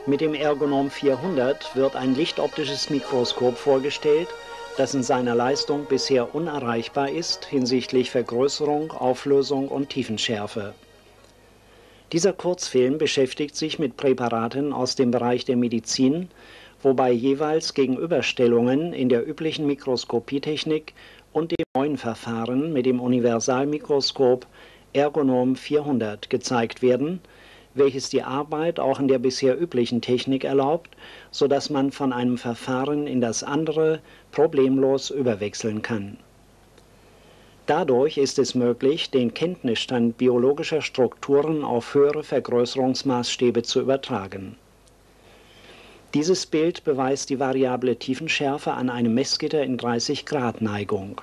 Mit dem Ergonom 400 wird ein lichtoptisches Mikroskop vorgestellt, das in seiner Leistung bisher unerreichbar ist hinsichtlich Vergrößerung, Auflösung und Tiefenschärfe. Dieser Kurzfilm beschäftigt sich mit Präparaten aus dem Bereich der Medizin, wobei jeweils Gegenüberstellungen in der üblichen Mikroskopietechnik und dem neuen Verfahren mit dem Universalmikroskop Ergonom 400 gezeigt werden, welches die Arbeit auch in der bisher üblichen Technik erlaubt, sodass man von einem Verfahren in das andere problemlos überwechseln kann. Dadurch ist es möglich, den Kenntnisstand biologischer Strukturen auf höhere Vergrößerungsmaßstäbe zu übertragen. Dieses Bild beweist die variable Tiefenschärfe an einem Messgitter in 30 Grad Neigung.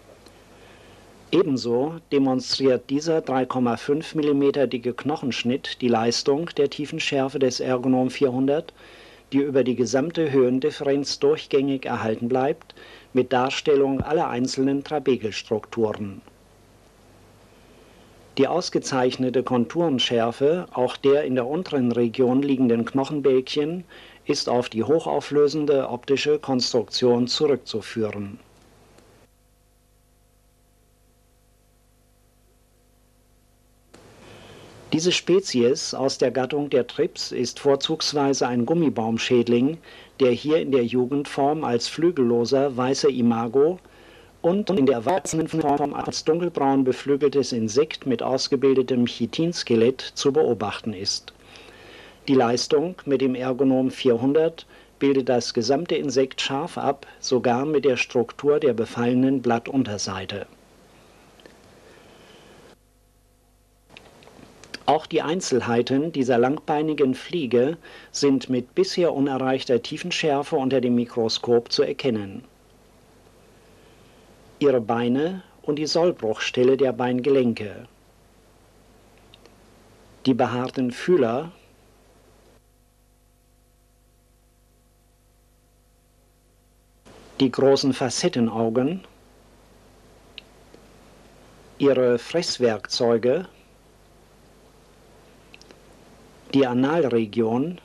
Ebenso demonstriert dieser 3,5 mm dicke Knochenschnitt die Leistung der Tiefenschärfe des Ergonom 400, die über die gesamte Höhendifferenz durchgängig erhalten bleibt, mit Darstellung aller einzelnen Trabekelstrukturen. Die ausgezeichnete Konturenschärfe auch der in der unteren Region liegenden Knochenbälkchen ist auf die hochauflösende optische Konstruktion zurückzuführen. Diese Spezies aus der Gattung der Trips ist vorzugsweise ein Gummibaumschädling, der hier in der Jugendform als flügelloser weißer Imago und in der Erwachsenenform als dunkelbraun beflügeltes Insekt mit ausgebildetem Chitinskelett zu beobachten ist. Die Leistung mit dem Ergonom 400 bildet das gesamte Insekt scharf ab, sogar mit der Struktur der befallenen Blattunterseite. Auch die Einzelheiten dieser langbeinigen Fliege sind mit bisher unerreichter Tiefenschärfe unter dem Mikroskop zu erkennen. Ihre Beine und die Sollbruchstelle der Beingelenke, die behaarten Fühler, die großen Facettenaugen, ihre Fresswerkzeuge, die Analregion,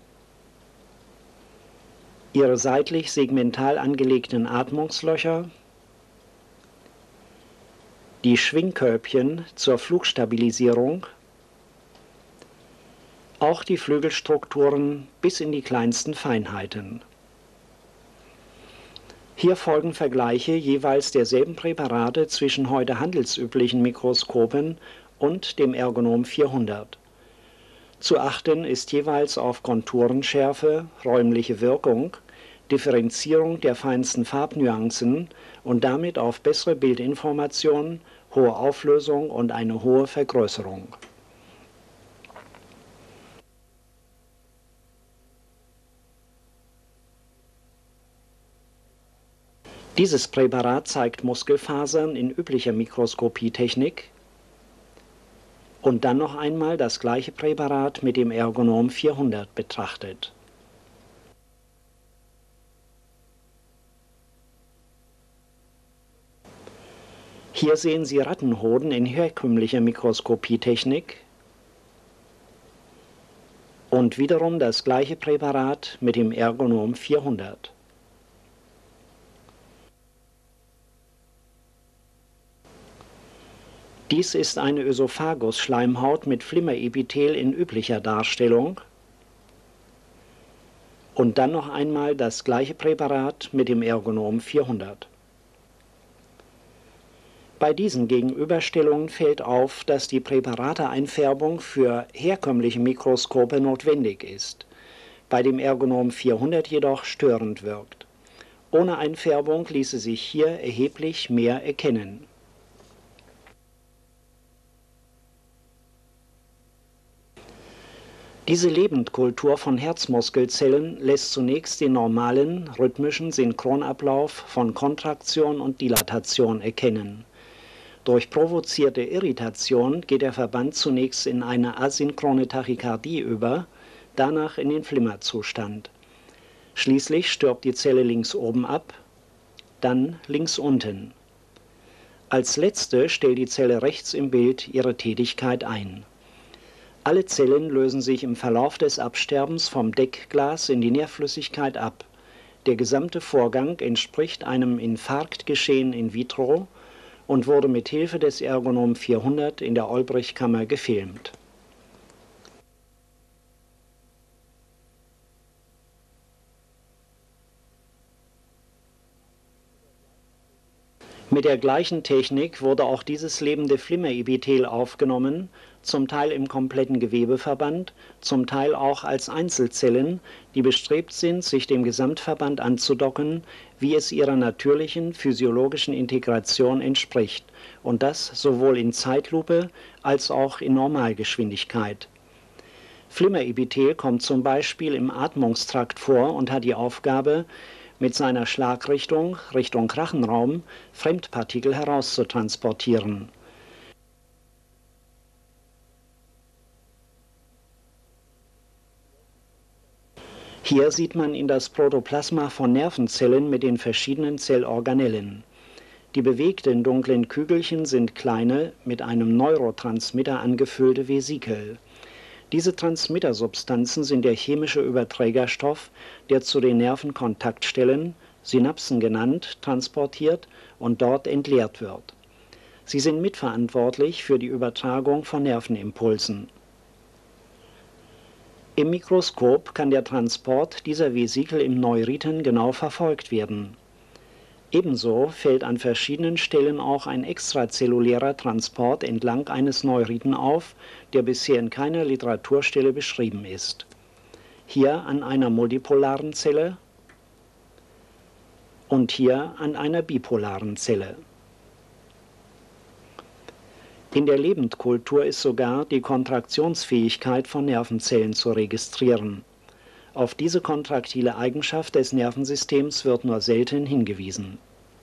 ihre seitlich segmental angelegten Atmungslöcher, die Schwingkörbchen zur Flugstabilisierung, auch die Flügelstrukturen bis in die kleinsten Feinheiten. Hier folgen Vergleiche jeweils derselben Präparate zwischen heute handelsüblichen Mikroskopen und dem Ergonom 400. Zu achten ist jeweils auf Konturenschärfe, räumliche Wirkung, Differenzierung der feinsten Farbnuancen und damit auf bessere Bildinformation, hohe Auflösung und eine hohe Vergrößerung. Dieses Präparat zeigt Muskelfasern in üblicher Mikroskopietechnik und dann noch einmal das gleiche Präparat mit dem Ergonom 400 betrachtet. Hier sehen Sie Rattenhoden in herkömmlicher Mikroskopietechnik und wiederum das gleiche Präparat mit dem Ergonom 400. Dies ist eine Ösophagus-Schleimhaut mit Flimmerepithel in üblicher Darstellung und dann noch einmal das gleiche Präparat mit dem Ergonom 400. Bei diesen Gegenüberstellungen fällt auf, dass die Präparateeinfärbung für herkömmliche Mikroskope notwendig ist, bei dem Ergonom 400 jedoch störend wirkt. Ohne Einfärbung ließe sich hier erheblich mehr erkennen. Diese Lebendkultur von Herzmuskelzellen lässt zunächst den normalen, rhythmischen Synchronablauf von Kontraktion und Dilatation erkennen. Durch provozierte Irritation geht der Verband zunächst in eine asynchrone Tachykardie über, danach in den Flimmerzustand. Schließlich stirbt die Zelle links oben ab, dann links unten. Als letzte stellt die Zelle rechts im Bild ihre Tätigkeit ein. Alle Zellen lösen sich im Verlauf des Absterbens vom Deckglas in die Nährflüssigkeit ab. Der gesamte Vorgang entspricht einem Infarktgeschehen in vitro und wurde mit Hilfe des Ergonom 400 in der Olbrich-Kammer gefilmt. Mit der gleichen Technik wurde auch dieses lebende Flimmerepithel aufgenommen, zum Teil im kompletten Gewebeverband, zum Teil auch als Einzelzellen, die bestrebt sind, sich dem Gesamtverband anzudocken, wie es ihrer natürlichen physiologischen Integration entspricht, und das sowohl in Zeitlupe als auch in Normalgeschwindigkeit. Flimmerepithel kommt zum Beispiel im Atmungstrakt vor und hat die Aufgabe, mit seiner Schlagrichtung Richtung Rachenraum Fremdpartikel herauszutransportieren. Hier sieht man in das Protoplasma von Nervenzellen mit den verschiedenen Zellorganellen. Die bewegten dunklen Kügelchen sind kleine, mit einem Neurotransmitter angefüllte Vesikel. Diese Transmittersubstanzen sind der chemische Überträgerstoff, der zu den Nervenkontaktstellen, Synapsen genannt, transportiert und dort entleert wird. Sie sind mitverantwortlich für die Übertragung von Nervenimpulsen. Im Mikroskop kann der Transport dieser Vesikel im Neuriten genau verfolgt werden. Ebenso fällt an verschiedenen Stellen auch ein extrazellulärer Transport entlang eines Neuriten auf, der bisher in keiner Literaturstelle beschrieben ist. Hier an einer multipolaren Zelle und hier an einer bipolaren Zelle. In der Lebendkultur ist sogar die Kontraktionsfähigkeit von Nervenzellen zu registrieren. Auf diese kontraktile Eigenschaft des Nervensystems wird nur selten hingewiesen.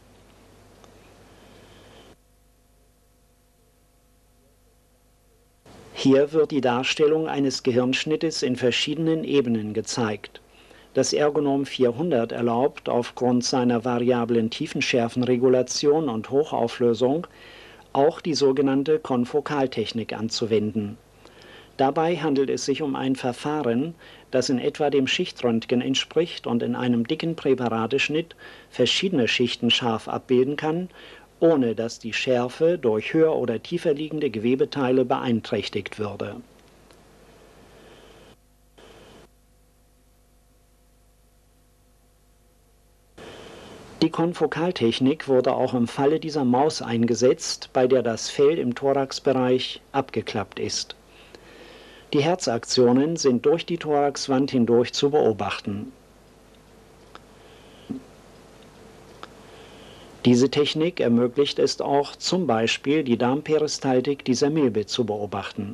Hier wird die Darstellung eines Gehirnschnittes in verschiedenen Ebenen gezeigt. Das Ergonom 400 erlaubt aufgrund seiner variablen Tiefenschärfenregulation und Hochauflösung auch die sogenannte Konfokaltechnik anzuwenden. Dabei handelt es sich um ein Verfahren, das in etwa dem Schichtröntgen entspricht und in einem dicken Präparateschnitt verschiedene Schichten scharf abbilden kann, ohne dass die Schärfe durch höher oder tiefer liegende Gewebeteile beeinträchtigt würde. Die Konfokaltechnik wurde auch im Falle dieser Maus eingesetzt, bei der das Fell im Thoraxbereich abgeklappt ist. Die Herzaktionen sind durch die Thoraxwand hindurch zu beobachten. Diese Technik ermöglicht es auch, zum Beispiel die Darmperistaltik dieser Milbe zu beobachten.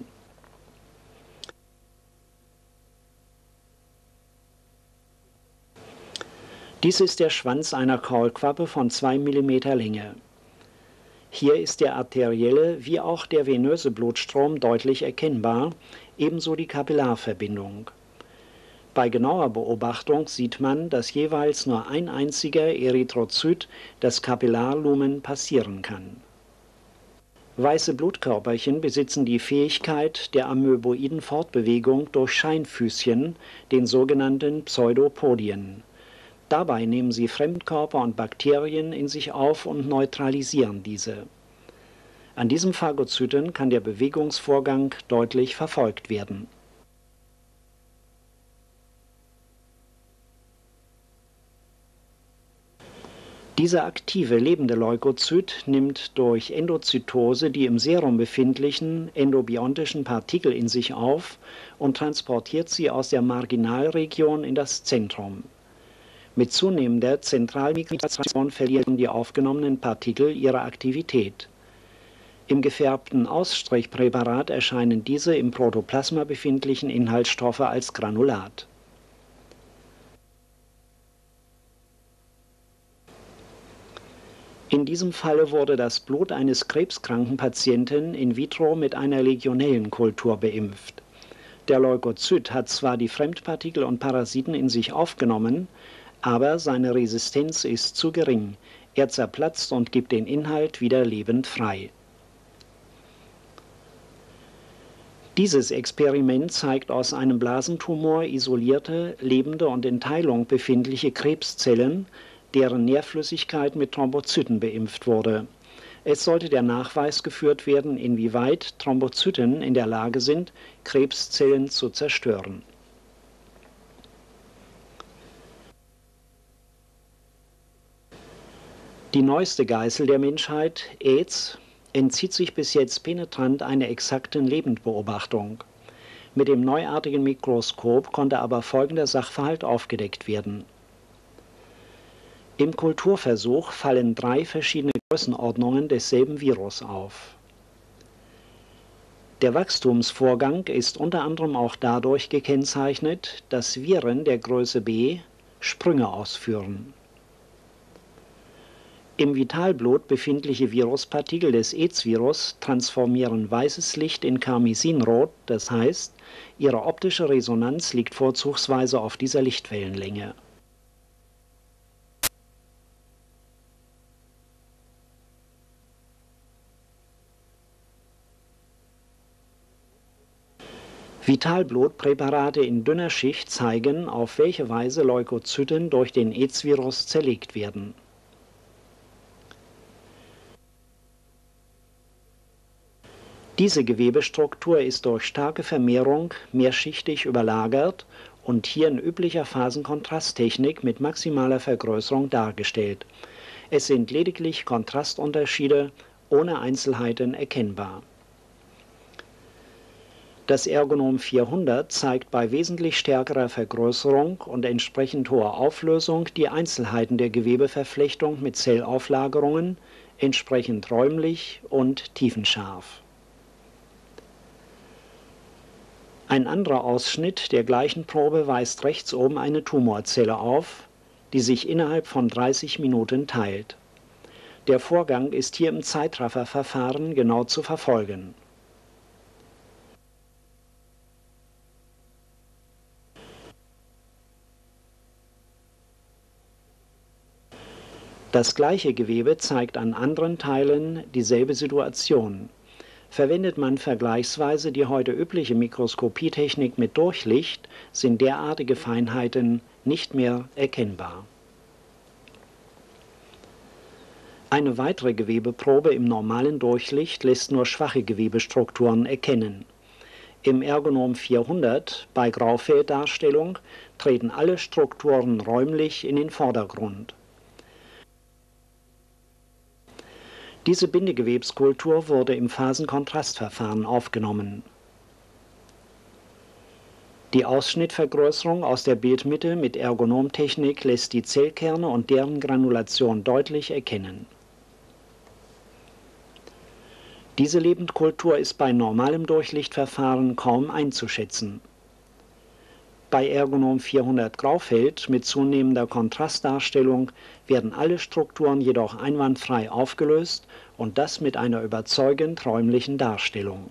Dies ist der Schwanz einer Kaulquappe von 2 mm Länge. Hier ist der arterielle wie auch der venöse Blutstrom deutlich erkennbar, ebenso die Kapillarverbindung. Bei genauer Beobachtung sieht man, dass jeweils nur ein einziger Erythrozyt das Kapillarlumen passieren kann. Weiße Blutkörperchen besitzen die Fähigkeit der amöboiden Fortbewegung durch Scheinfüßchen, den sogenannten Pseudopodien. Dabei nehmen sie Fremdkörper und Bakterien in sich auf und neutralisieren diese. An diesem Phagozyten kann der Bewegungsvorgang deutlich verfolgt werden. Dieser aktive lebende Leukozyt nimmt durch Endozytose die im Serum befindlichen endobiontischen Partikel in sich auf und transportiert sie aus der Marginalregion in das Zentrum. Mit zunehmender Zentralmigration verlieren die aufgenommenen Partikel ihre Aktivität. Im gefärbten Ausstrichpräparat erscheinen diese im Protoplasma befindlichen Inhaltsstoffe als Granulat. In diesem Falle wurde das Blut eines krebskranken Patienten in vitro mit einer Legionellenkultur beimpft. Der Leukozyt hat zwar die Fremdpartikel und Parasiten in sich aufgenommen, aber seine Resistenz ist zu gering. Er zerplatzt und gibt den Inhalt wieder lebend frei. Dieses Experiment zeigt aus einem Blasentumor isolierte, lebende und in Teilung befindliche Krebszellen, deren Nährflüssigkeit mit Thrombozyten beimpft wurde. Es sollte der Nachweis geführt werden, inwieweit Thrombozyten in der Lage sind, Krebszellen zu zerstören. Die neueste Geißel der Menschheit, AIDS, entzieht sich bis jetzt penetrant einer exakten Lebendbeobachtung. Mit dem neuartigen Mikroskop konnte aber folgender Sachverhalt aufgedeckt werden. Im Kulturversuch fallen 3 verschiedene Größenordnungen desselben Virus auf. Der Wachstumsvorgang ist unter anderem auch dadurch gekennzeichnet, dass Viren der Größe B Sprünge ausführen. Im Vitalblut befindliche Viruspartikel des AIDS-Virus transformieren weißes Licht in Karmesinrot, das heißt, ihre optische Resonanz liegt vorzugsweise auf dieser Lichtwellenlänge. Vitalblutpräparate in dünner Schicht zeigen, auf welche Weise Leukozyten durch den AIDS-Virus zerlegt werden. Diese Gewebestruktur ist durch starke Vermehrung mehrschichtig überlagert und hier in üblicher Phasenkontrasttechnik mit maximaler Vergrößerung dargestellt. Es sind lediglich Kontrastunterschiede ohne Einzelheiten erkennbar. Das Ergonom 400 zeigt bei wesentlich stärkerer Vergrößerung und entsprechend hoher Auflösung die Einzelheiten der Gewebeverflechtung mit Zellauflagerungen, entsprechend räumlich und tiefenscharf. Ein anderer Ausschnitt der gleichen Probe weist rechts oben eine Tumorzelle auf, die sich innerhalb von 30 Minuten teilt. Der Vorgang ist hier im Zeitrafferverfahren genau zu verfolgen. Das gleiche Gewebe zeigt an anderen Teilen dieselbe Situation. Verwendet man vergleichsweise die heute übliche Mikroskopietechnik mit Durchlicht, sind derartige Feinheiten nicht mehr erkennbar. Eine weitere Gewebeprobe im normalen Durchlicht lässt nur schwache Gewebestrukturen erkennen. Im Ergonom 400 bei Graufelddarstellung treten alle Strukturen räumlich in den Vordergrund. Diese Bindegewebskultur wurde im Phasenkontrastverfahren aufgenommen. Die Ausschnittvergrößerung aus der Bildmitte mit Ergonomtechnik lässt die Zellkerne und deren Granulation deutlich erkennen. Diese Lebendkultur ist bei normalem Durchlichtverfahren kaum einzuschätzen. Bei Ergonom 400 Graufeld mit zunehmender Kontrastdarstellung werden alle Strukturen jedoch einwandfrei aufgelöst und das mit einer überzeugend räumlichen Darstellung.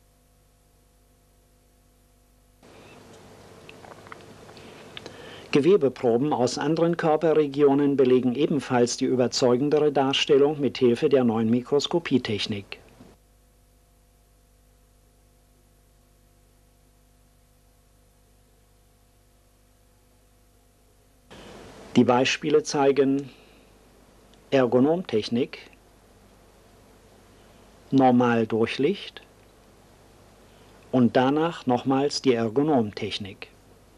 Gewebeproben aus anderen Körperregionen belegen ebenfalls die überzeugendere Darstellung mit Hilfe der neuen Mikroskopietechnik. Die Beispiele zeigen Ergonomtechnik, Normaldurchlicht und danach nochmals die Ergonomtechnik.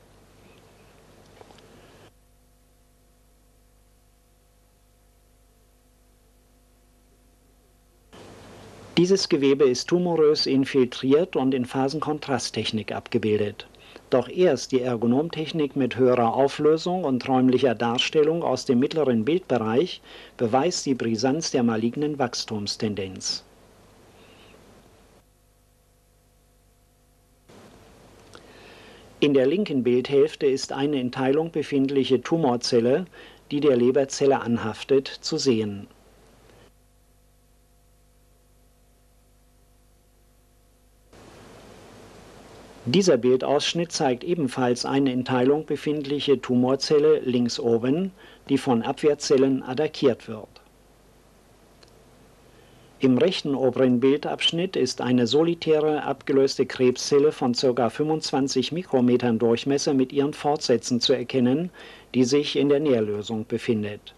Dieses Gewebe ist tumorös infiltriert und in Phasenkontrasttechnik abgebildet. Doch erst die Ergonomtechnik mit höherer Auflösung und räumlicher Darstellung aus dem mittleren Bildbereich beweist die Brisanz der malignen Wachstumstendenz. In der linken Bildhälfte ist eine in Teilung befindliche Tumorzelle, die der Leberzelle anhaftet, zu sehen. Dieser Bildausschnitt zeigt ebenfalls eine in Teilung befindliche Tumorzelle links oben, die von Abwehrzellen attackiert wird. Im rechten oberen Bildabschnitt ist eine solitäre abgelöste Krebszelle von ca. 25 Mikrometern Durchmesser mit ihren Fortsätzen zu erkennen, die sich in der Nährlösung befindet.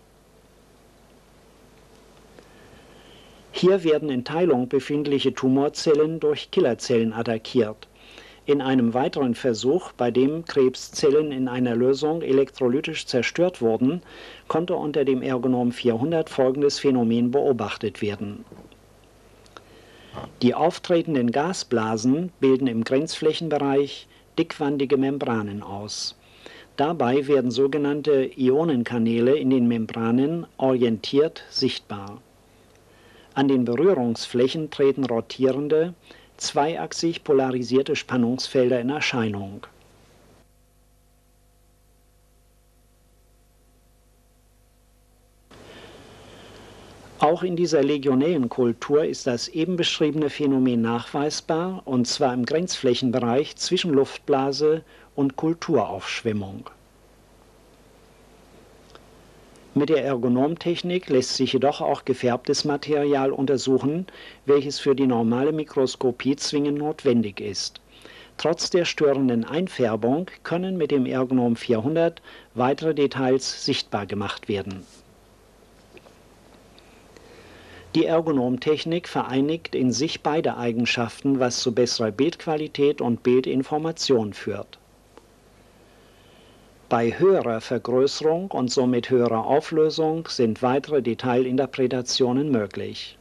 Hier werden in Teilung befindliche Tumorzellen durch Killerzellen attackiert. In einem weiteren Versuch, bei dem Krebszellen in einer Lösung elektrolytisch zerstört wurden, konnte unter dem Ergonom 400 folgendes Phänomen beobachtet werden. Die auftretenden Gasblasen bilden im Grenzflächenbereich dickwandige Membranen aus. Dabei werden sogenannte Ionenkanäle in den Membranen orientiert sichtbar. An den Berührungsflächen treten rotierende, zweiachsig polarisierte Spannungsfelder in Erscheinung. Auch in dieser Legionellenkultur ist das eben beschriebene Phänomen nachweisbar, und zwar im Grenzflächenbereich zwischen Luftblase und Kulturaufschwemmung. Mit der Ergonomtechnik lässt sich jedoch auch gefärbtes Material untersuchen, welches für die normale Mikroskopie zwingend notwendig ist. Trotz der störenden Einfärbung können mit dem Ergonom 400 weitere Details sichtbar gemacht werden. Die Ergonomtechnik vereinigt in sich beide Eigenschaften, was zu besserer Bildqualität und Bildinformation führt. Bei höherer Vergrößerung und somit höherer Auflösung sind weitere Detailinterpretationen möglich.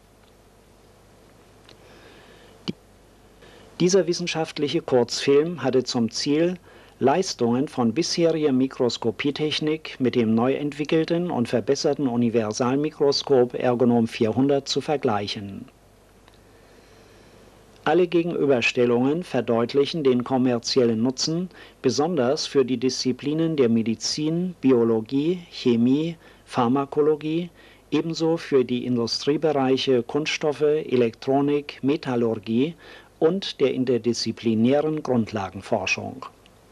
Dieser wissenschaftliche Kurzfilm hatte zum Ziel, Leistungen von bisheriger Mikroskopietechnik mit dem neu entwickelten und verbesserten Universalmikroskop Ergonom 400 zu vergleichen. Alle Gegenüberstellungen verdeutlichen den kommerziellen Nutzen, besonders für die Disziplinen der Medizin, Biologie, Chemie, Pharmakologie, ebenso für die Industriebereiche Kunststoffe, Elektronik, Metallurgie und der interdisziplinären Grundlagenforschung.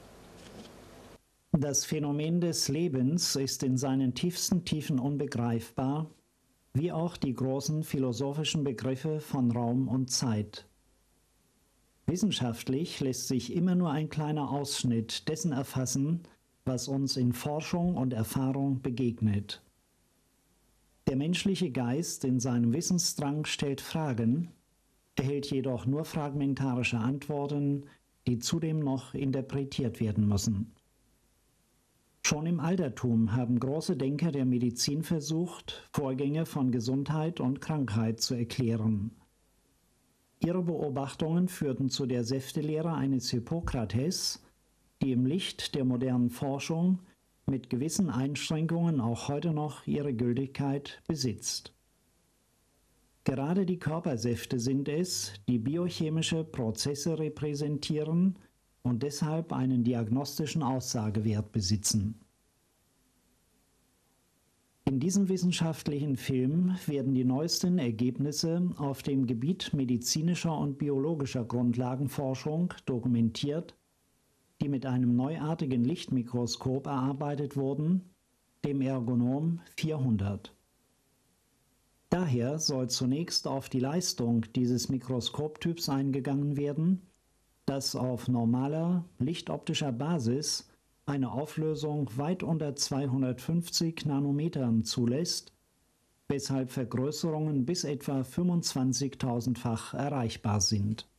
Das Phänomen des Lebens ist in seinen tiefsten Tiefen unbegreifbar, wie auch die großen philosophischen Begriffe von Raum und Zeit. Wissenschaftlich lässt sich immer nur ein kleiner Ausschnitt dessen erfassen, was uns in Forschung und Erfahrung begegnet. Der menschliche Geist in seinem Wissensdrang stellt Fragen, erhält jedoch nur fragmentarische Antworten, die zudem noch interpretiert werden müssen. Schon im Altertum haben große Denker der Medizin versucht, Vorgänge von Gesundheit und Krankheit zu erklären. Ihre Beobachtungen führten zu der Säftelehre eines Hippokrates, die im Licht der modernen Forschung mit gewissen Einschränkungen auch heute noch ihre Gültigkeit besitzt. Gerade die Körpersäfte sind es, die biochemische Prozesse repräsentieren und deshalb einen diagnostischen Aussagewert besitzen. In diesem wissenschaftlichen Film werden die neuesten Ergebnisse auf dem Gebiet medizinischer und biologischer Grundlagenforschung dokumentiert, die mit einem neuartigen Lichtmikroskop erarbeitet wurden, dem Ergonom 400. Daher soll zunächst auf die Leistung dieses Mikroskoptyps eingegangen werden, das auf normaler lichtoptischer Basis eine Auflösung weit unter 250 Nanometern zulässt, weshalb Vergrößerungen bis etwa 25.000-fach erreichbar sind.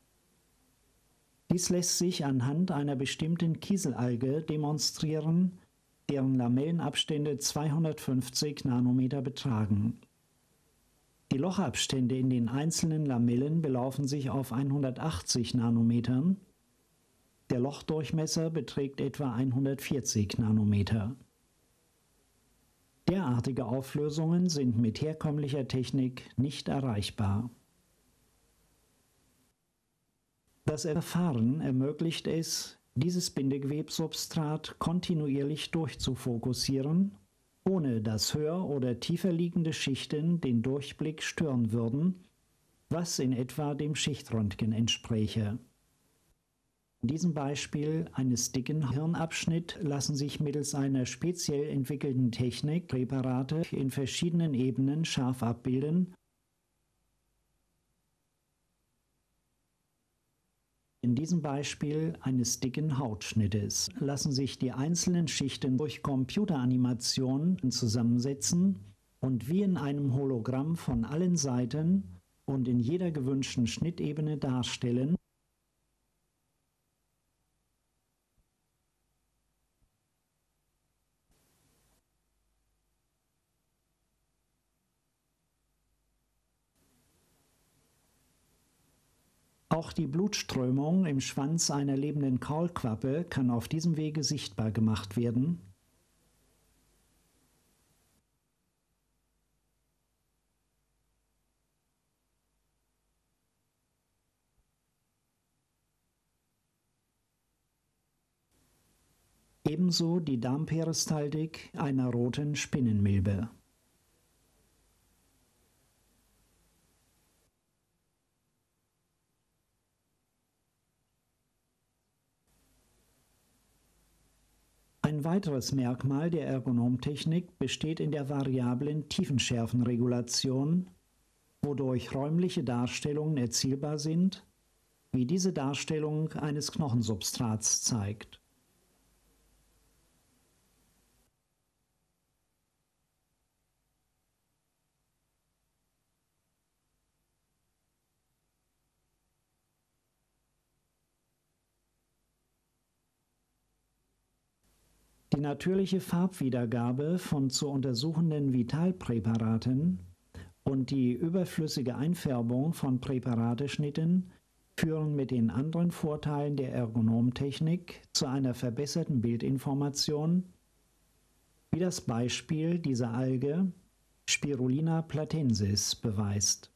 Dies lässt sich anhand einer bestimmten Kieselalge demonstrieren, deren Lamellenabstände 250 Nanometer betragen. Die Lochabstände in den einzelnen Lamellen belaufen sich auf 180 Nanometern, der Lochdurchmesser beträgt etwa 140 Nanometer. Derartige Auflösungen sind mit herkömmlicher Technik nicht erreichbar. Das Verfahren ermöglicht es, dieses Bindegewebssubstrat kontinuierlich durchzufokussieren, ohne dass höher oder tiefer liegende Schichten den Durchblick stören würden, was in etwa dem Schichtröntgen entspräche. In diesem Beispiel eines dicken Hirnabschnitts lassen sich mittels einer speziell entwickelten Technik Präparate in verschiedenen Ebenen scharf abbilden In diesem Beispiel eines dicken Hautschnittes lassen sich die einzelnen Schichten durch Computeranimationen zusammensetzen und wie in einem Hologramm von allen Seiten und in jeder gewünschten Schnittebene darstellen. Auch die Blutströmung im Schwanz einer lebenden Kaulquappe kann auf diesem Wege sichtbar gemacht werden. Ebenso die Darmperistaltik einer roten Spinnenmilbe. Ein weiteres Merkmal der Ergonomtechnik besteht in der variablen Tiefenschärfenregulation, wodurch räumliche Darstellungen erzielbar sind, wie diese Darstellung eines Knochensubstrats zeigt. Die natürliche Farbwiedergabe von zu untersuchenden Vitalpräparaten und die überflüssige Einfärbung von Präparateschnitten führen mit den anderen Vorteilen der Ergonomtechnik zu einer verbesserten Bildinformation, wie das Beispiel dieser Alge Spirulina platensis beweist.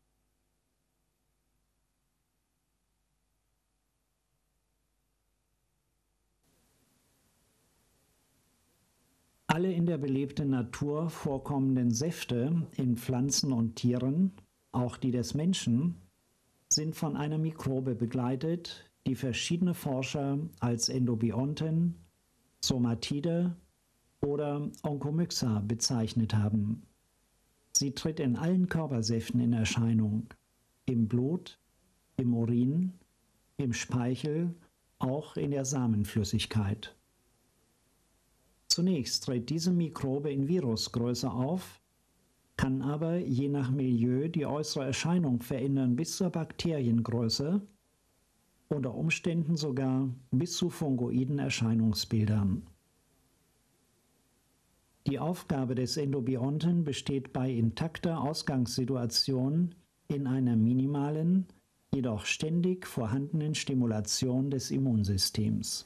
Alle in der belebten Natur vorkommenden Säfte in Pflanzen und Tieren, auch die des Menschen, sind von einer Mikrobe begleitet, die verschiedene Forscher als Endobionten, Somatide oder Onkomyxa bezeichnet haben. Sie tritt in allen Körpersäften in Erscheinung, im Blut, im Urin, im Speichel, auch in der Samenflüssigkeit. Zunächst tritt diese Mikrobe in Virusgröße auf, kann aber je nach Milieu die äußere Erscheinung verändern bis zur Bakteriengröße, unter Umständen sogar bis zu fungoiden Erscheinungsbildern. Die Aufgabe des Endobionten besteht bei intakter Ausgangssituation in einer minimalen, jedoch ständig vorhandenen Stimulation des Immunsystems.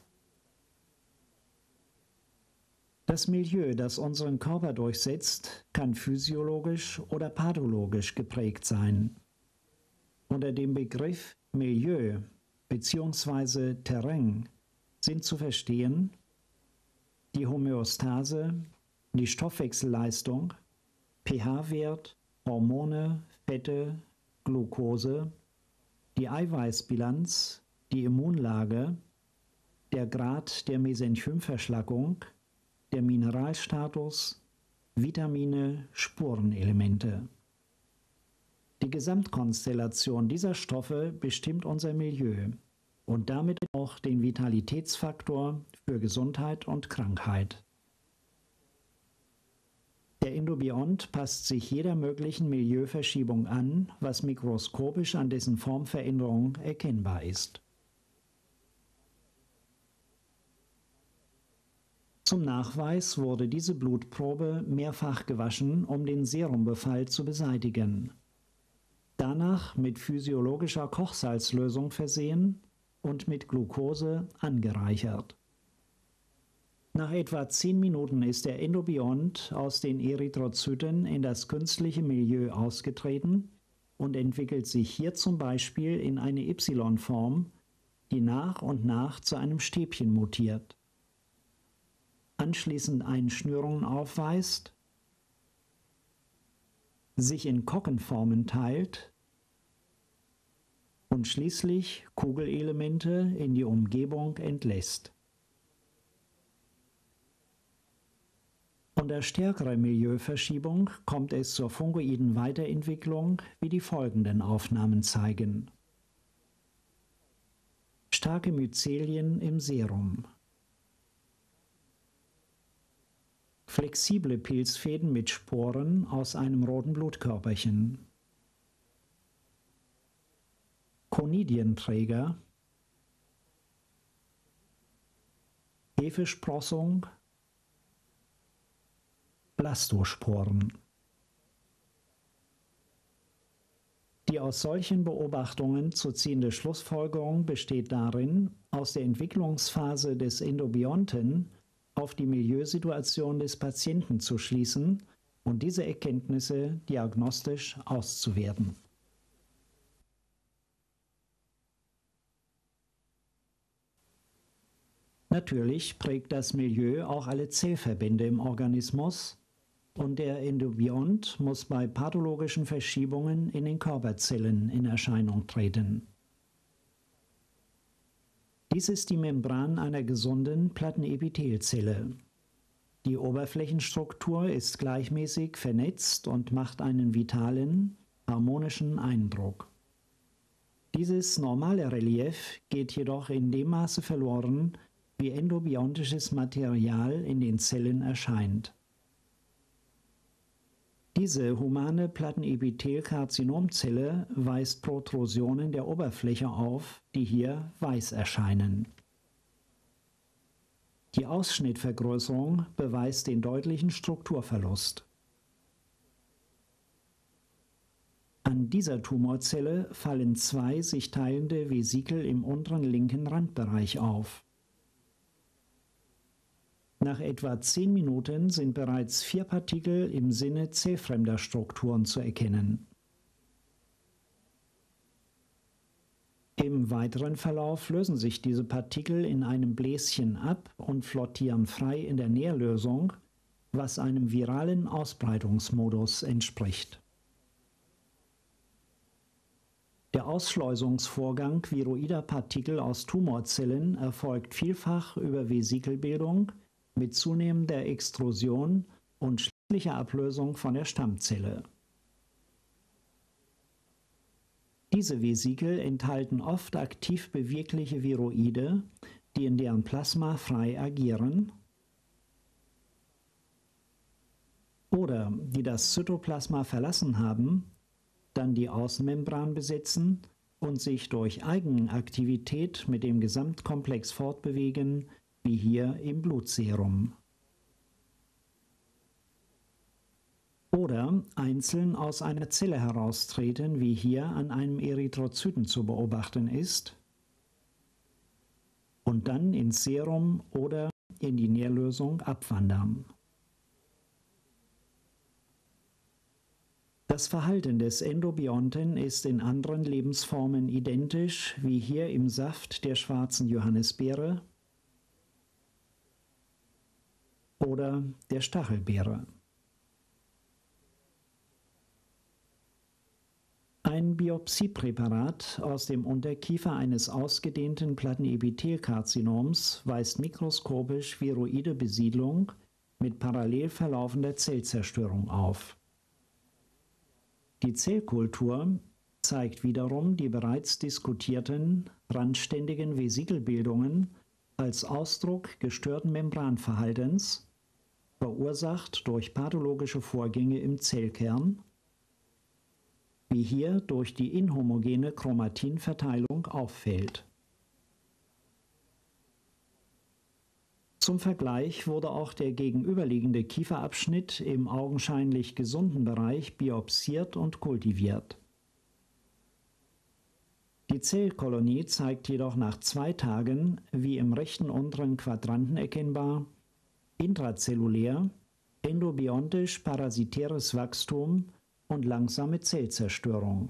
Das Milieu, das unseren Körper durchsetzt, kann physiologisch oder pathologisch geprägt sein. Unter dem Begriff Milieu bzw. Terrain sind zu verstehen die Homöostase, die Stoffwechselleistung, pH-Wert, Hormone, Fette, Glucose, die Eiweißbilanz, die Immunlage, der Grad der Mesenchymverschlackung, der Mineralstatus, Vitamine, Spurenelemente. Die Gesamtkonstellation dieser Stoffe bestimmt unser Milieu und damit auch den Vitalitätsfaktor für Gesundheit und Krankheit. Der Endobiont passt sich jeder möglichen Milieuverschiebung an, was mikroskopisch an dessen Formveränderung erkennbar ist. Zum Nachweis wurde diese Blutprobe mehrfach gewaschen, um den Serumbefall zu beseitigen. Danach mit physiologischer Kochsalzlösung versehen und mit Glucose angereichert. Nach etwa 10 Minuten ist der Endobiont aus den Erythrozyten in das künstliche Milieu ausgetreten und entwickelt sich hier zum Beispiel in eine Y-Form, die nach und nach zu einem Stäbchen mutiert, anschließend Einschnürungen aufweist, sich in Kockenformen teilt und schließlich Kugelelemente in die Umgebung entlässt. Unter stärkerer Milieuverschiebung kommt es zur fungoiden Weiterentwicklung, wie die folgenden Aufnahmen zeigen. Starke Myzelien im Serum. Flexible Pilzfäden mit Sporen aus einem roten Blutkörperchen. Conidienträger. Hefesprossung. Blastosporen. Die aus solchen Beobachtungen zu ziehende Schlussfolgerung besteht darin, aus der Entwicklungsphase des Endobionten auf die Milieusituation des Patienten zu schließen und diese Erkenntnisse diagnostisch auszuwerten. Natürlich prägt das Milieu auch alle Zellverbände im Organismus und der Endobiont muss bei pathologischen Verschiebungen in den Körperzellen in Erscheinung treten. Dies ist die Membran einer gesunden Plattenepithelzelle. Die Oberflächenstruktur ist gleichmäßig vernetzt und macht einen vitalen, harmonischen Eindruck. Dieses normale Relief geht jedoch in dem Maße verloren, wie endobiontisches Material in den Zellen erscheint. Diese humane Plattenepithelkarzinomzelle weist Protrusionen der Oberfläche auf, die hier weiß erscheinen. Die Ausschnittvergrößerung beweist den deutlichen Strukturverlust. An dieser Tumorzelle fallen zwei sich teilende Vesikel im unteren linken Randbereich auf. Nach etwa 10 Minuten sind bereits 4 Partikel im Sinne zellfremder Strukturen zu erkennen. Im weiteren Verlauf lösen sich diese Partikel in einem Bläschen ab und flottieren frei in der Nährlösung, was einem viralen Ausbreitungsmodus entspricht. Der Ausschleusungsvorgang viroider Partikel aus Tumorzellen erfolgt vielfach über Vesikelbildung mit zunehmender Extrusion und schließlicher Ablösung von der Stammzelle. Diese Vesikel enthalten oft aktiv bewegliche Viroide, die in deren Plasma frei agieren oder die das Zytoplasma verlassen haben, dann die Außenmembran besetzen und sich durch Eigenaktivität mit dem Gesamtkomplex fortbewegen, wie hier im Blutserum. Oder einzeln aus einer Zelle heraustreten, wie hier an einem Erythrozyten zu beobachten ist, und dann ins Serum oder in die Nährlösung abwandern. Das Verhalten des Endobionten ist in anderen Lebensformen identisch, wie hier im Saft der schwarzen Johannisbeere oder der Stachelbeere. Ein Biopsiepräparat aus dem Unterkiefer eines ausgedehnten Plattenepithelkarzinoms weist mikroskopisch viroide Besiedlung mit parallel verlaufender Zellzerstörung auf. Die Zellkultur zeigt wiederum die bereits diskutierten randständigen Vesikelbildungen als Ausdruck gestörten Membranverhaltens, verursacht durch pathologische Vorgänge im Zellkern, wie hier durch die inhomogene Chromatinverteilung auffällt. Zum Vergleich wurde auch der gegenüberliegende Kieferabschnitt im augenscheinlich gesunden Bereich biopsiert und kultiviert. Die Zellkolonie zeigt jedoch nach 2 Tagen, wie im rechten unteren Quadranten erkennbar, intrazellulär, endobiontisch-parasitäres Wachstum und langsame Zellzerstörung.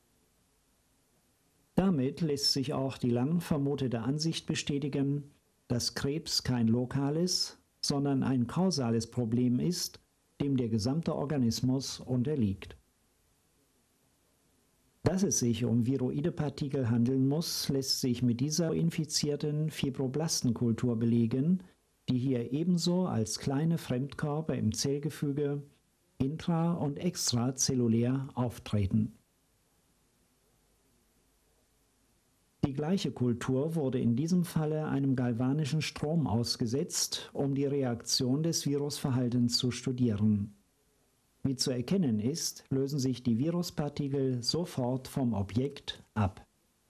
Damit lässt sich auch die lang vermutete Ansicht bestätigen, dass Krebs kein lokales, sondern ein kausales Problem ist, dem der gesamte Organismus unterliegt. Dass es sich um viroide Partikel handeln muss, lässt sich mit dieser infizierten Fibroblastenkultur belegen, die hier ebenso als kleine Fremdkörper im Zellgefüge intra- und extrazellulär auftreten. Die gleiche Kultur wurde in diesem Falle einem galvanischen Strom ausgesetzt, um die Reaktion des Virusverhaltens zu studieren. Wie zu erkennen ist, lösen sich die Viruspartikel sofort vom Objekt ab.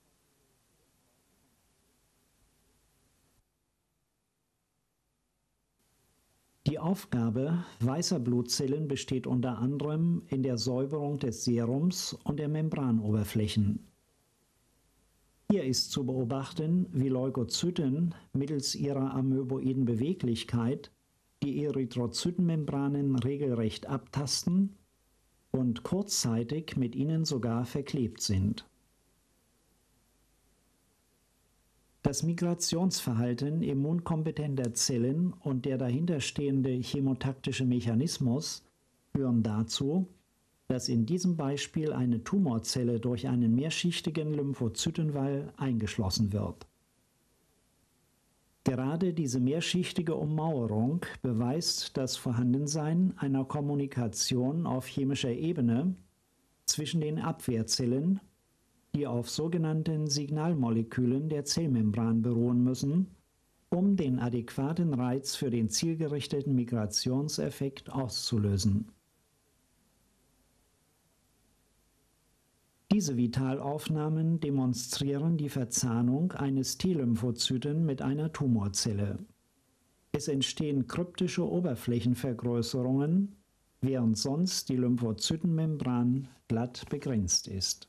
Die Aufgabe weißer Blutzellen besteht unter anderem in der Säuberung des Serums und der Membranoberflächen. Hier ist zu beobachten, wie Leukozyten mittels ihrer amöboiden Beweglichkeit die Erythrozytenmembranen regelrecht abtasten und kurzzeitig mit ihnen sogar verklebt sind. Das Migrationsverhalten immunkompetenter Zellen und der dahinterstehende chemotaktische Mechanismus führen dazu, dass in diesem Beispiel eine Tumorzelle durch einen mehrschichtigen Lymphozytenwall eingeschlossen wird. Gerade diese mehrschichtige Ummauerung beweist das Vorhandensein einer Kommunikation auf chemischer Ebene zwischen den Abwehrzellen, die auf sogenannten Signalmolekülen der Zellmembran beruhen müssen, um den adäquaten Reiz für den zielgerichteten Migrationseffekt auszulösen. Diese Vitalaufnahmen demonstrieren die Verzahnung eines T-Lymphozyten mit einer Tumorzelle. Es entstehen kryptische Oberflächenvergrößerungen, während sonst die Lymphozytenmembran glatt begrenzt ist.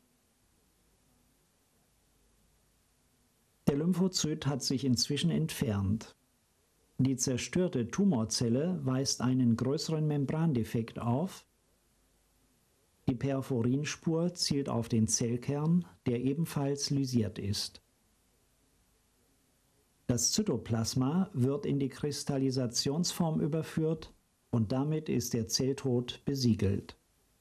Der Lymphozyt hat sich inzwischen entfernt. Die zerstörte Tumorzelle weist einen größeren Membrandefekt auf. Die Perforinspur zielt auf den Zellkern, der ebenfalls lysiert ist. Das Zytoplasma wird in die Kristallisationsform überführt und damit ist der Zelltod besiegelt.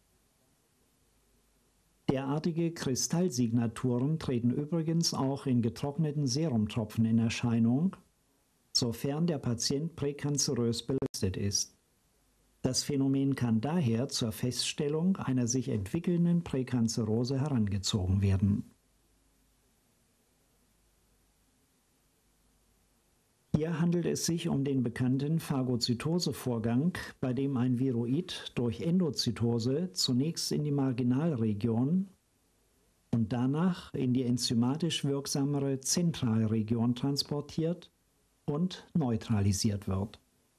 Derartige Kristallsignaturen treten übrigens auch in getrockneten Serumtropfen in Erscheinung, sofern der Patient präkanzerös belastet ist. Das Phänomen kann daher zur Feststellung einer sich entwickelnden Präkanzerose herangezogen werden. Hier handelt es sich um den bekannten Phagozytosevorgang, bei dem ein Viroid durch Endozytose zunächst in die Marginalregion und danach in die enzymatisch wirksamere Zentralregion transportiert und neutralisiert wird.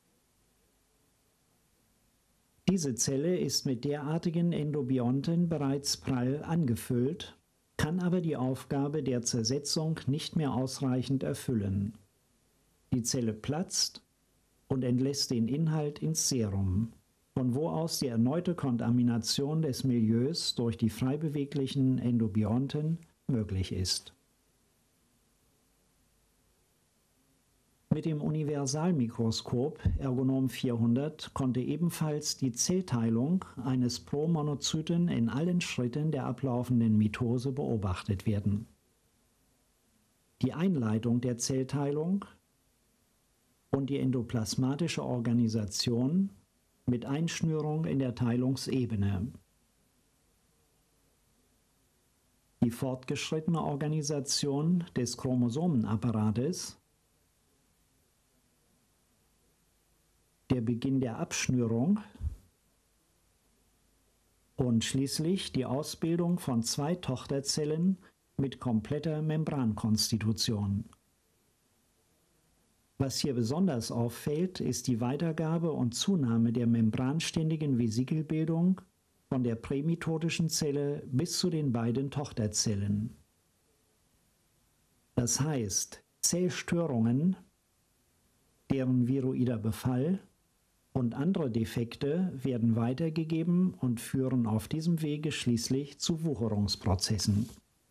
Diese Zelle ist mit derartigen Endobionten bereits prall angefüllt, kann aber die Aufgabe der Zersetzung nicht mehr ausreichend erfüllen. Die Zelle platzt und entlässt den Inhalt ins Serum, von wo aus die erneute Kontamination des Milieus durch die frei beweglichen Endobionten möglich ist. Mit dem Universalmikroskop Ergonom 400 konnte ebenfalls die Zellteilung eines Promonozyten in allen Schritten der ablaufenden Mitose beobachtet werden. Die Einleitung der Zellteilung und die endoplasmatische Organisation mit Einschnürung in der Teilungsebene. Die fortgeschrittene Organisation des Chromosomenapparates, der Beginn der Abschnürung und schließlich die Ausbildung von 2 Tochterzellen mit kompletter Membrankonstitution. Was hier besonders auffällt, ist die Weitergabe und Zunahme der membranständigen Vesikelbildung von der prämitotischen Zelle bis zu den beiden Tochterzellen. Das heißt, Zellstörungen, deren viroider Befall und andere Defekte werden weitergegeben und führen auf diesem Wege schließlich zu Wucherungsprozessen.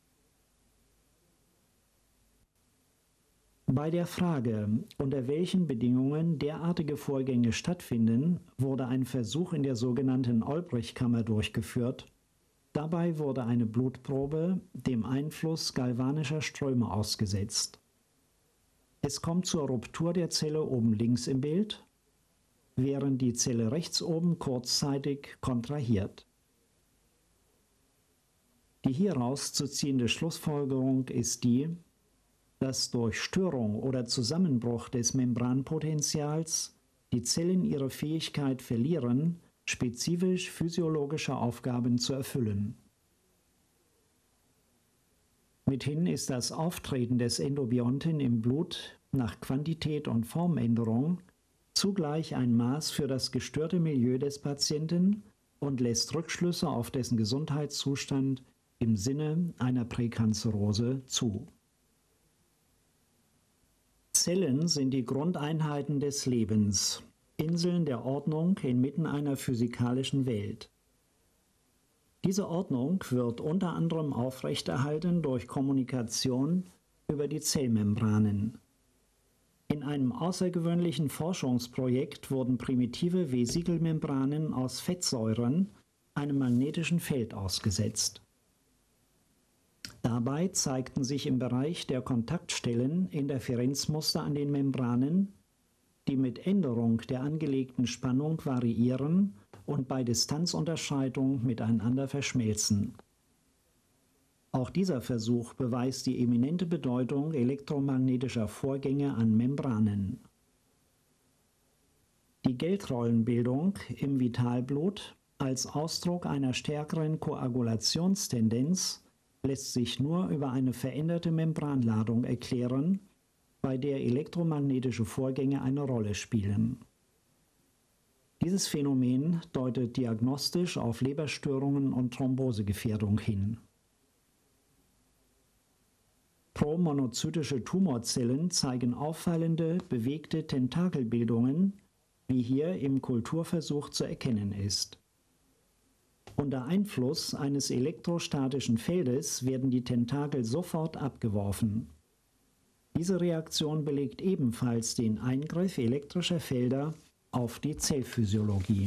Bei der Frage, unter welchen Bedingungen derartige Vorgänge stattfinden, wurde ein Versuch in der sogenannten Olbrich-Kammer durchgeführt. Dabei wurde eine Blutprobe dem Einfluss galvanischer Ströme ausgesetzt. Es kommt zur Ruptur der Zelle oben links im Bild, während die Zelle rechts oben kurzzeitig kontrahiert. Die Die hieraus zu ziehende Schlussfolgerung ist die, dass durch Störung oder Zusammenbruch des Membranpotentials die Zellen ihre Fähigkeit verlieren, spezifisch physiologische Aufgaben zu erfüllen. Mithin ist das Auftreten des Endobionten im Blut nach Quantität und Formänderung zugleich ein Maß für das gestörte Milieu des Patienten und lässt Rückschlüsse auf dessen Gesundheitszustand im Sinne einer Präkanzerose zu. Zellen sind die Grundeinheiten des Lebens, Inseln der Ordnung inmitten einer physikalischen Welt. Diese Ordnung wird unter anderem aufrechterhalten durch Kommunikation über die Zellmembranen. In einem außergewöhnlichen Forschungsprojekt wurden primitive Vesikelmembranen aus Fettsäuren einem magnetischen Feld ausgesetzt. Dabei zeigten sich im Bereich der Kontaktstellen Interferenzmuster an den Membranen, die mit Änderung der angelegten Spannung variieren und bei Distanzunterschreitung miteinander verschmelzen. Auch dieser Versuch beweist die eminente Bedeutung elektromagnetischer Vorgänge an Membranen. Die Geldrollenbildung im Vitalblut als Ausdruck einer stärkeren Koagulationstendenz lässt sich nur über eine veränderte Membranladung erklären, bei der elektromagnetische Vorgänge eine Rolle spielen. Dieses Phänomen deutet diagnostisch auf Leberstörungen und Thrombosegefährdung hin. Promonozytische Tumorzellen zeigen auffallende, bewegte Tentakelbildungen, wie hier im Kulturversuch zu erkennen ist. Unter Einfluss eines elektrostatischen Feldes werden die Tentakel sofort abgeworfen. Diese Reaktion belegt ebenfalls den Eingriff elektrischer Felder auf die Zellphysiologie.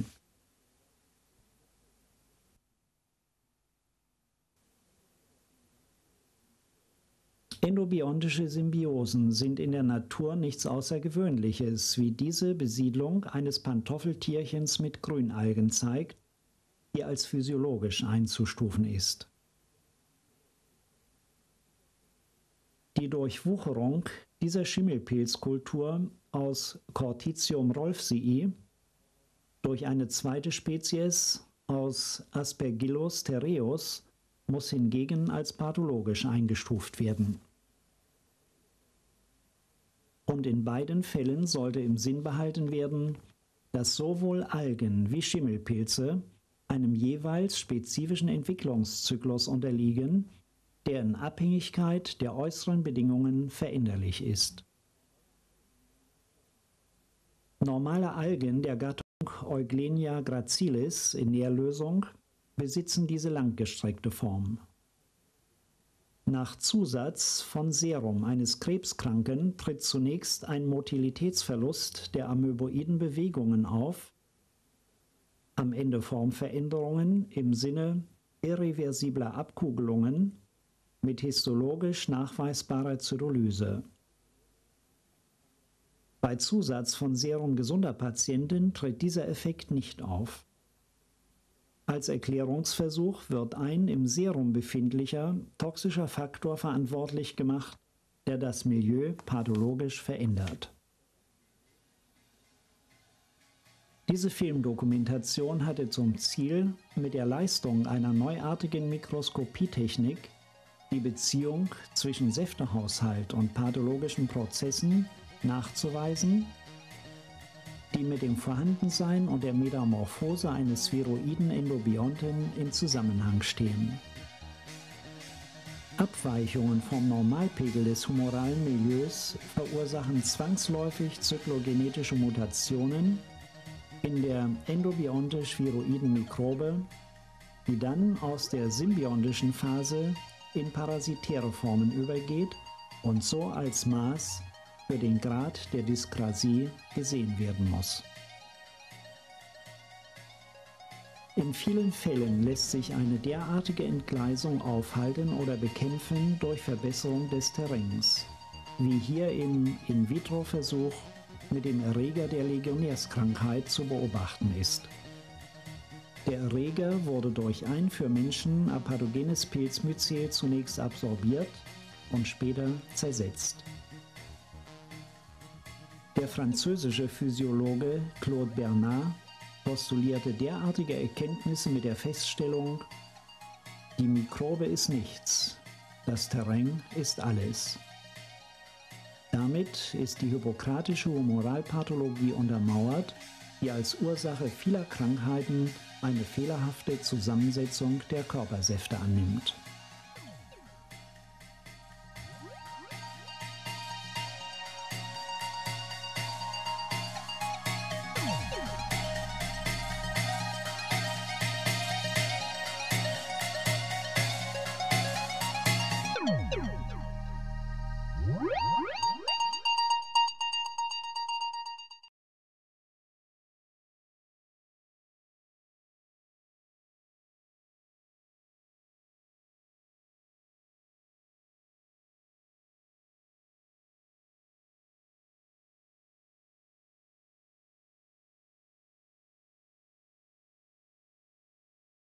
Endobiontische Symbiosen sind in der Natur nichts Außergewöhnliches, wie diese Besiedlung eines Pantoffeltierchens mit Grünalgen zeigt, die als physiologisch einzustufen ist. Die Durchwucherung dieser Schimmelpilzkultur aus Corticium rolfsii durch eine zweite Spezies aus Aspergillus terreus muss hingegen als pathologisch eingestuft werden. Und in beiden Fällen sollte im Sinn behalten werden, dass sowohl Algen wie Schimmelpilze einem jeweils spezifischen Entwicklungszyklus unterliegen, der in Abhängigkeit der äußeren Bedingungen veränderlich ist. Normale Algen der Gattung Euglenia gracilis in Nährlösung besitzen diese langgestreckte Form. Nach Zusatz von Serum eines Krebskranken tritt zunächst ein Motilitätsverlust der amöboiden Bewegungen auf, am Ende Formveränderungen im Sinne irreversibler Abkugelungen mit histologisch nachweisbarer Zytolyse. Bei Zusatz von Serum gesunder Patienten tritt dieser Effekt nicht auf. Als Erklärungsversuch wird ein im Serum befindlicher toxischer Faktor verantwortlich gemacht, der das Milieu pathologisch verändert. Diese Filmdokumentation hatte zum Ziel, mit der Leistung einer neuartigen Mikroskopietechnik die Beziehung zwischen Säftehaushalt und pathologischen Prozessen nachzuweisen, die mit dem Vorhandensein und der Metamorphose eines spheroiden Endobionten in Zusammenhang stehen. Abweichungen vom Normalpegel des humoralen Milieus verursachen zwangsläufig zyklogenetische Mutationen in der endobiontisch-spheroiden Mikrobe, die dann aus der symbiontischen Phase in parasitäre Formen übergeht und so als Maß für den Grad der Dyskrasie gesehen werden muss. In vielen Fällen lässt sich eine derartige Entgleisung aufhalten oder bekämpfen durch Verbesserung des Terrains, wie hier im In-vitro-Versuch mit dem Erreger der Legionärskrankheit zu beobachten ist. Der Erreger wurde durch ein für Menschen apathogenes Pilzmyzel zunächst absorbiert und später zersetzt. Der französische Physiologe Claude Bernard postulierte derartige Erkenntnisse mit der Feststellung: Die Mikrobe ist nichts, das Terrain ist alles. Damit ist die hippokratische Humoralpathologie untermauert, die als Ursache vieler Krankheiten eine fehlerhafte Zusammensetzung der Körpersäfte annimmt.